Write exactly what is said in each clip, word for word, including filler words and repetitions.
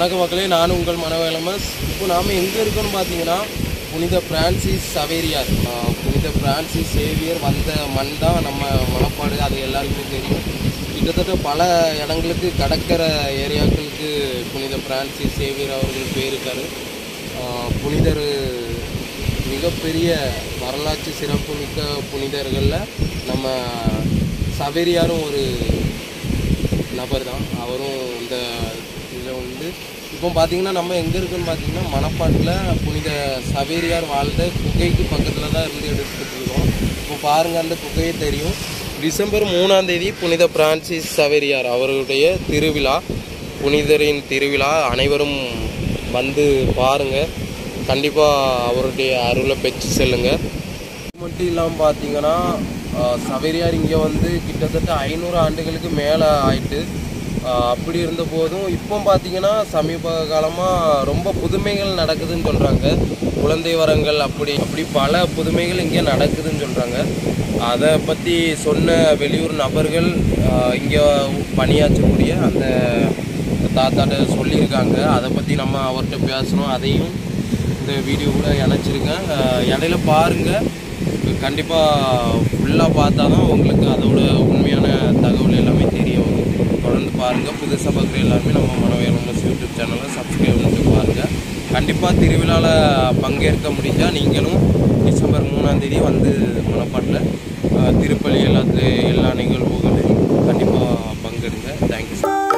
வணக்க மக்களே, நான் உங்கள் மனவேலமஸ். இப்போ நாம் எங்கே இருக்கோன்னு பார்த்தீங்கன்னா, புனித பிரான்சிஸ் சவேரியார் புனித பிரான்சிஸ் சேவியர் வந்த மண் தான் நம்ம மணப்பாடு. அது எல்லாருக்குமே தெரியும். கிட்டத்தட்ட பல இடங்களுக்கு கடற்கரை ஏரியாக்களுக்கு புனித பிரான்சிஸ் சேவியர் அவர்கள் போயிருக்காரு. புனிதர் மிகப்பெரிய வரலாற்று சிறப்புமிக்க புனிதர்களில் நம்ம சவேரியாரும் ஒரு நபர் தான். அவரும் இந்த இதில் வந்து இப்போ பார்த்தீங்கன்னா நம்ம எங்கே இருக்குன்னு பார்த்தீங்கன்னா மணப்பாட்டில் புனித சவேரியார் வாழ்ந்த குகைக்கு பக்கத்தில் தான் இருந்து எடுத்துகிட்டு இருக்கோம். இப்போ பாருங்கள், அந்த குகையை தெரியும். டிசம்பர் மூணாம் தேதி புனித பிரான்சிஸ் சவேரியார் அவர்களுடைய திருவிழா, புனிதரின் திருவிழா. அனைவரும் வந்து பாருங்கள், கண்டிப்பாக அவருடைய அருளை பெற்று செல்லுங்கள். இது மட்டும் இல்லாமல் பார்த்தீங்கன்னா சவேரியார் இங்கே வந்து கிட்டத்தட்ட ஐநூறு ஆண்டுகளுக்கு மேலே ஆயிட்டு. அப்படி இருந்த போதும் இப்போ பார்த்தீங்கன்னா சமீப காலமாக ரொம்ப புதுமைகள் நடக்குதுன்னு சொல்கிறாங்க. குழந்தை வரங்கள் அப்படி அப்படி பல புதுமைகள் இங்கே நடக்குதுன்னு சொல்கிறாங்க. அதை பற்றி சொன்ன வெளியூர் நபர்கள் இங்கே பணியாற்றக்கூடிய அந்த தாத்தாட்ட சொல்லியிருக்காங்க. அதை பற்றி நம்ம அவர்கிட்ட பேசணும். அதையும் இந்த வீடியோ கூட இணைச்சிருக்கேன். இடையில பாருங்கள், கண்டிப்பாக ஃபுல்லாக பார்த்தா தான் உங்களுக்கு அதோட உண்மையான தகவல் எல்லாமே தெரியும். தொடர்ந்து பாருங்கள். புதுசாக பார்க்குற எல்லாருமே நம்ம மனவேலமஸ் யூடியூப் சேனலை சப்ஸ்கிரைப் பண்ணிட்டு பாருங்கள். கண்டிப்பாக திருவிழாவில் பங்கேற்க முடிஞ்சால் நீங்களும் டிசம்பர் மூணாம் தேதி வந்து மணப்பாட்டில் திருப்பலி எல்லாத்து எல்லா நிகழ்வுகளையும் கண்டிப்பாக பங்கெடுங்க. தேங்க்யூ.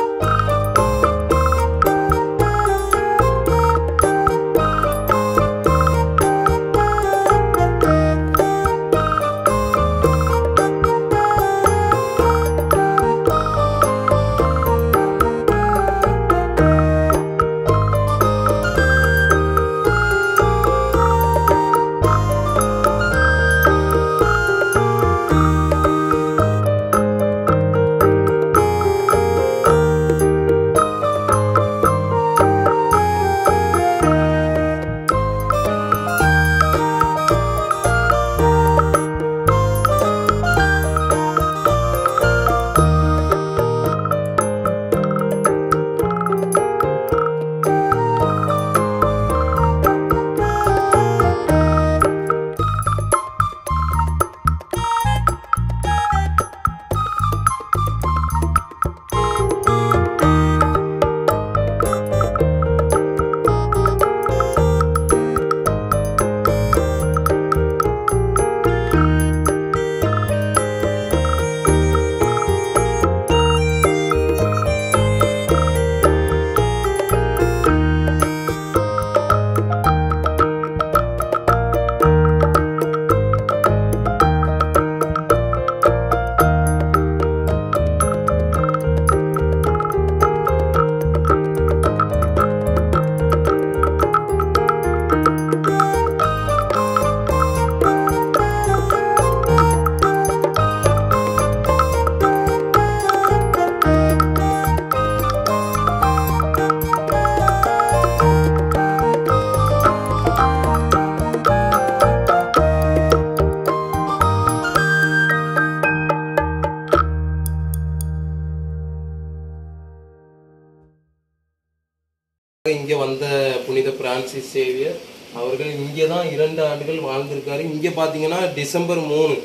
இங்கே வந்த புனித பிரான்சிஸ் சேவியர் அவர்கள் இங்கே தான் இரண்டு ஆண்டுகள் வாழ்ந்திருக்காரு. இங்கே பார்த்தீங்கன்னா டிசம்பர் மூணு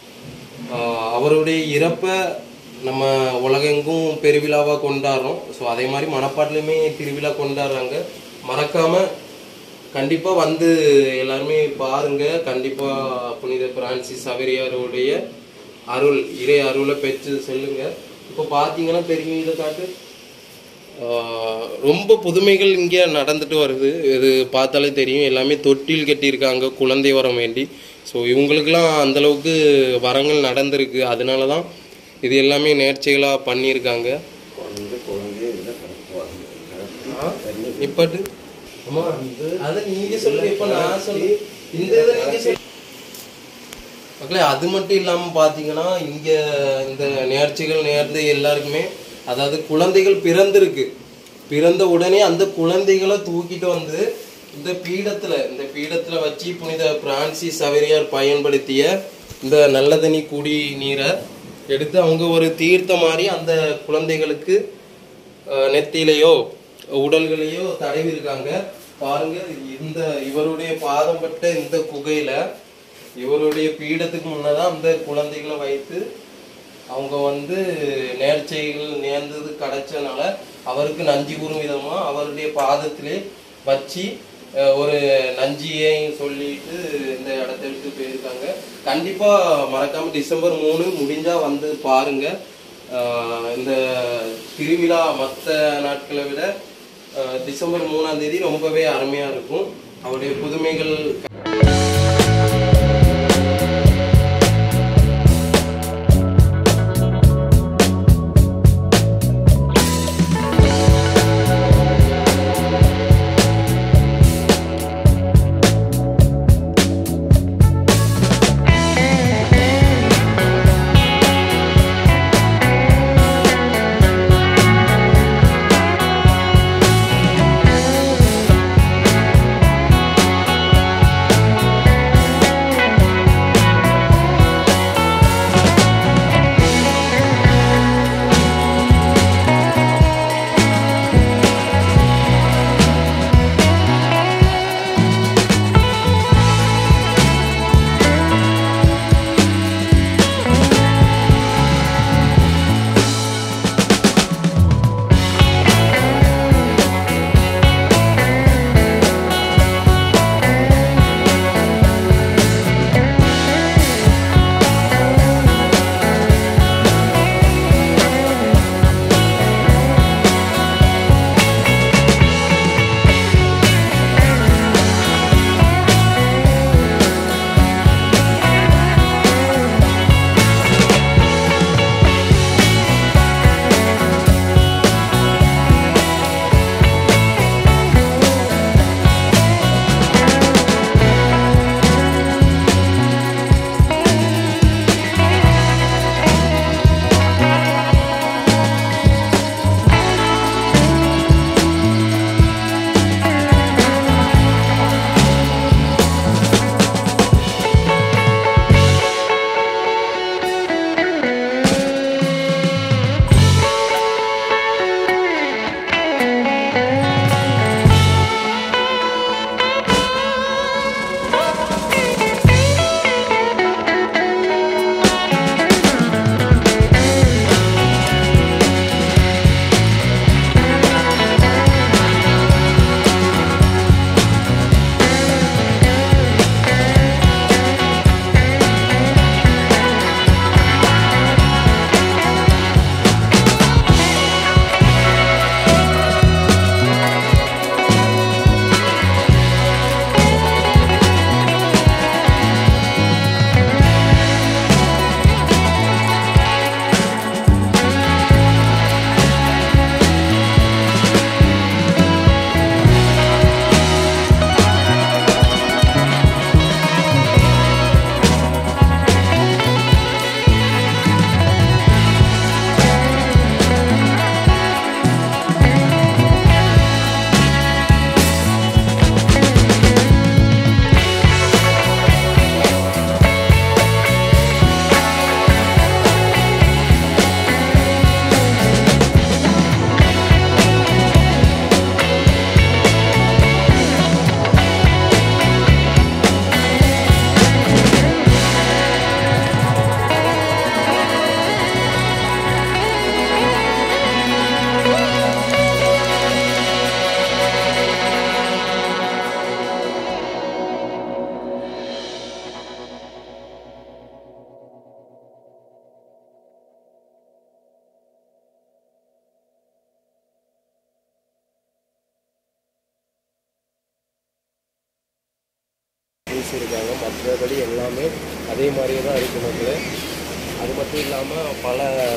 அவருடைய இறப்பை நம்ம உலகெங்கும் பெருவிழாவாக கொண்டாடுறோம். ஸோ அதே மாதிரி மணப்பாட்டிலையுமே திருவிழா கொண்டாடுறாங்க. மறக்காமல் கண்டிப்பாக வந்து எல்லாருமே பாருங்கள். கண்டிப்பாக புனித பிரான்சிஸ் சவேரியாருடைய அருள், இறை அருளை பெற்று செல்லுங்கள். இப்போ பார்த்தீங்கன்னா தெரியும், இதை காட்டு ரொம்ப புதுமைகள் இங்கே நடந்துட்டு வருது. இது பார்த்தாலே தெரியும். எல்லாமே தொட்டில் கட்டியிருக்காங்க குழந்தை வரம் வேண்டி. ஸோ இவங்களுக்கெல்லாம் அந்தளவுக்கு வரங்கள் நடந்திருக்கு. அதனால தான் இது எல்லாமே நேர்ச்சிகளாக பண்ணியிருக்காங்க. இப்பட்டு அதை நீங்கள் சொல்லு, இப்போ நான் சொல்லி இந்த இதை நீங்கள் சொல்லி மக்களே. அது மட்டும் இல்லாமல் பார்த்தீங்கன்னா இங்கே இந்த நேர்ச்சிகள் நேர்ந்து எல்லாருக்குமே, அதாவது குழந்தைகள் பிறந்திருக்கு, பிறந்த உடனே அந்த குழந்தைகளை தூக்கிட்டு வந்து இந்த பீடத்துல இந்த பீடத்துல வச்சு புனித பிரான்சிஸ் சவேரியார் பயன்படுத்திய இந்த நல்ல தண்ணி குடி நீரை எடுத்து அவங்க ஒரு தீர்த்த மாதிரி அந்த குழந்தைகளுக்கு நெத்தியிலையோ உடல்களையோ தடவி இருக்காங்க. பாருங்க, இந்த இவருடைய பாதம் பட்ட இந்த குகையில இவருடைய பீடத்துக்கு முன்னதான் அந்த குழந்தைகளை வைத்து அவங்க வந்து நேர்ச்சைகள் நேர்ந்தது கிடைச்சனால அவருக்கு நஞ்சு கூறும் விதமா அவருடைய பாதத்திலே வச்சு ஒரு நஞ்சியை சொல்லிட்டு இந்த இடத்த விட்டு போயிருக்காங்க. கண்டிப்பா மறக்காம டிசம்பர் மூணு முடிஞ்சா வந்து பாருங்க. இந்த திருவிழா மற்ற நாட்களை விட டிசம்பர் மூணாம் தேதி ரொம்பவே அருமையா இருக்கும். அவருடைய புதுமைகள் பேசியிருக்காங்க. மற்றபடி எல்லாமே அதே மாதிரியே தான் இருக்கு மக்களே. அது மட்டும் இல்லாமல் பல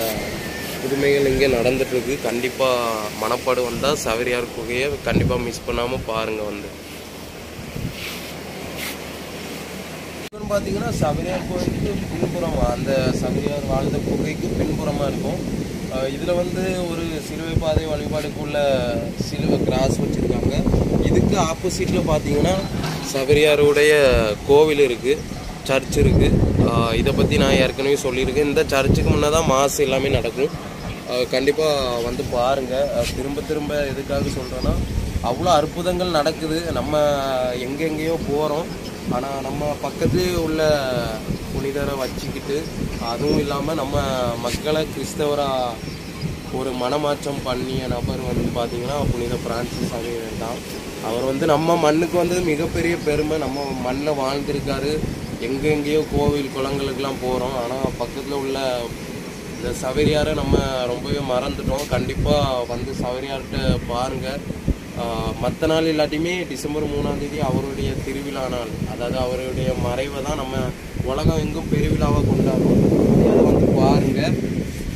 புதுமைகள் இங்கே நடந்துட்டுருக்கு. கண்டிப்பாக மணப்பாடு வந்தால் சவேரியார் குகையை கண்டிப்பாக மிஸ் பண்ணாமல் பாருங்கள். வந்து பார்த்தீங்கன்னா சவேரியார் கோயிலுக்கு பின்புறமாக அந்த சவேரியார் வாழ்ந்த குகைக்கு பின்புறமாக இருக்கும். இதில் வந்து ஒரு சிலுவை பாதை வழிபாடுக்குள்ள சிலுவை கிராஸ் வச்சுருக்காங்க. இதுக்கு ஆப்போசிட்டில் பார்த்தீங்கன்னா சவேரியாருடைய கோவில் இருக்குது, சர்ச் இருக்குது. இதை பற்றி நான் ஏற்கனவே சொல்லியிருக்கேன். இந்த சர்ச்சுக்கு முன்னே தான் மாஸ் எல்லாமே நடக்கும். கண்டிப்பாக வந்து பாருங்கள். திரும்ப திரும்ப எதுக்காக சொல்கிறேன்னா, அவ்வளோ அற்புதங்கள் நடக்குது. நம்ம எங்கெங்கேயோ போகிறோம், ஆனால் நம்ம பக்கத்துலேயே உள்ள புனிதரை வச்சுக்கிட்டு, அதுவும் இல்லாமல் நம்ம மக்களை கிறிஸ்தவராக ஒரு மனமாற்றம் பண்ணிய நபர் வந்து பார்த்திங்கன்னா புனித பிரான்சிஸ் சவேரியர் தான். அவர் வந்து நம்ம மண்ணுக்கு வந்து மிகப்பெரிய பெருமை. நம்ம மண்ணில் வாழ்ந்திருக்காரு. எங்கெங்கேயோ கோவில் குளங்களுக்கெல்லாம் போகிறோம், ஆனால் பக்கத்தில் உள்ள இந்த சவேரியாரை நம்ம ரொம்பவே மறந்துட்டோம். கண்டிப்பாக வந்து சவேரியார்கிட்ட பாருங்கள். மற்ற நாள் இல்லாட்டியுமே டிசம்பர் மூணாம் தேதி அவருடைய திருவிழா நாள், அதாவது அவருடைய மறைவை தான் நம்ம உலகம் எங்கும் பெருவிழாவாக கொண்டாடுறோம். அதை வந்து பாருங்கள்.